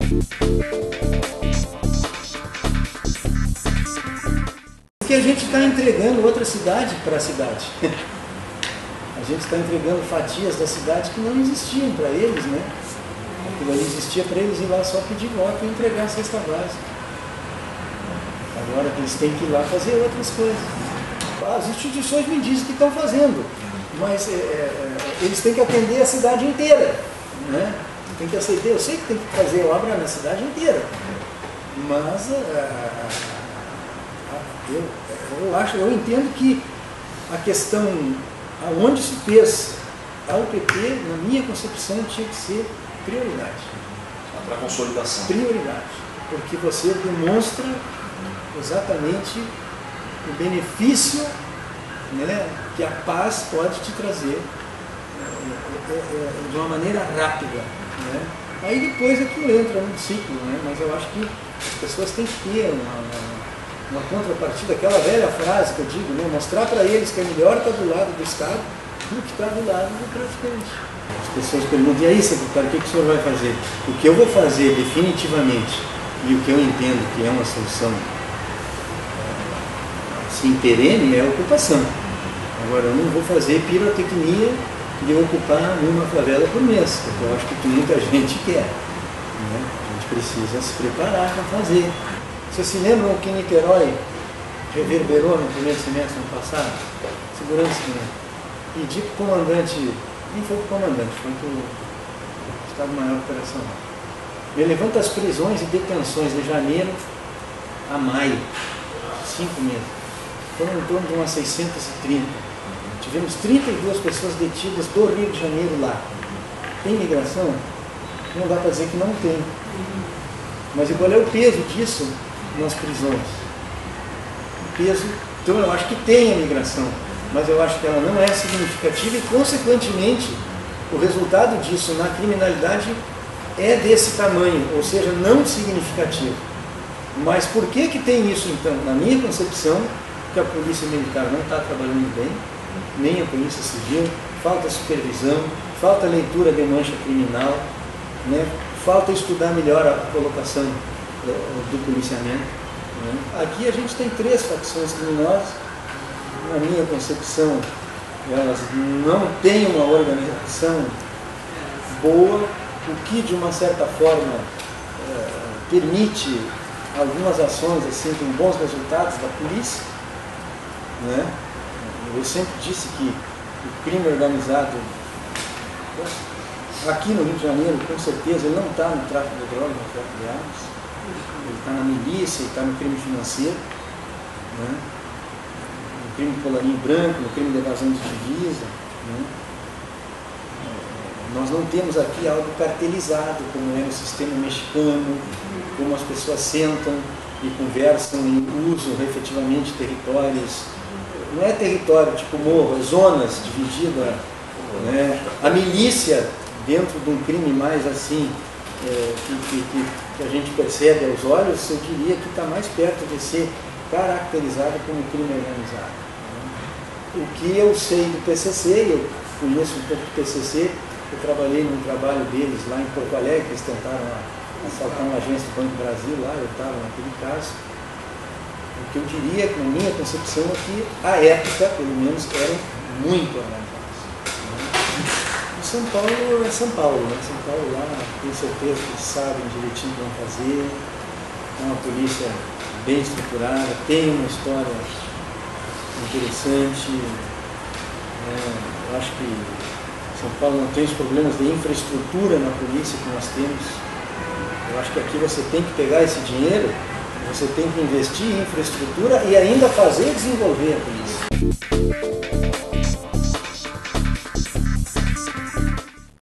Porque a gente está entregando outra cidade para a cidade. A gente está entregando fatias da cidade que não existiam para eles, né? Aquilo ali existia para eles ir lá só pedir voto e entregar a cesta básica. Agora eles têm que ir lá fazer outras coisas. As instituições me dizem que estão fazendo, mas eles têm que atender a cidade inteira, né? Tem que aceitar, eu sei que tem que fazer obra na cidade inteira, mas eu entendo que a questão aonde se fez a UPP, na minha concepção, tinha que ser prioridade. Para a consolidação. Prioridade, porque você demonstra exatamente o benefício, né, que a paz pode te trazer de uma maneira rápida, né? Aí depois aquilo entra num ciclo, né? Mas eu acho que as pessoas têm que ter uma contrapartida, aquela velha frase que eu digo, né? Mostrar para eles que é melhor estar do lado do Estado do que estar do lado do traficante. As pessoas perguntam, e aí, secretário, o que o senhor vai fazer? O que eu vou fazer definitivamente, e o que eu entendo que é uma solução assim, perene, é a ocupação. Agora, eu não vou fazer pirotecnia de ocupar uma favela por mês, porque eu acho que muita gente quer, né? A gente precisa se preparar para fazer. Vocês se lembram que Niterói reverberou no primeiro semestre do ano passado? Segurança, né? Pedi para o comandante, nem foi para o comandante, foi para o Estado-Maior Operacional. Ele levanta as prisões e detenções de janeiro a maio, 5 meses. Foram em torno de umas 630. Tivemos 32 pessoas detidas do Rio de Janeiro lá. Tem migração? Não dá para dizer que não tem. Mas qual é o peso disso nas prisões? O peso, então eu acho que tem a migração, mas eu acho que ela não é significativa e, consequentemente, o resultado disso na criminalidade é desse tamanho, ou seja, não significativo. Mas por que que tem isso, então? Na minha concepção, que a polícia militar não está trabalhando bem, nem a polícia civil, falta supervisão, falta leitura de mancha criminal, né? Falta estudar melhor a colocação do policiamento, né? Aqui a gente tem 3 facções criminosas, na minha concepção, elas não têm uma organização boa, o que de uma certa forma permite algumas ações assim, com bons resultados da polícia, né? Eu sempre disse que o crime organizado aqui no Rio de Janeiro, com certeza, ele não está no tráfico de drogas, no tráfico de armas, ele está na milícia, ele está no crime financeiro, né? No crime de colarinho branco, no crime de evasão de divisa, né? Nós não temos aqui algo cartelizado, como é no sistema mexicano, como as pessoas sentam e conversam e usam efetivamente territórios. Não é território tipo morro, é zonas divididas, né? A milícia, dentro de um crime mais assim, que a gente percebe aos olhos, eu diria que está mais perto de ser caracterizado como crime organizado. O que eu sei do PCC, eu conheço um pouco do PCC, eu trabalhei num trabalho deles lá em Porto Alegre, eles tentaram assaltar uma agência do Banco do Brasil, lá eu estava naquele caso. O que eu diria, na minha concepção, é que à época, pelo menos, eram muito organizados. E São Paulo é São Paulo, né? São Paulo lá, tenho certeza que sabem direitinho o que vão fazer, é uma polícia bem estruturada, tem uma história interessante, né? Eu acho que São Paulo não tem os problemas de infraestrutura na polícia que nós temos. Eu acho que aqui você tem que pegar esse dinheiro, você tem que investir em infraestrutura e ainda fazer desenvolver a polícia.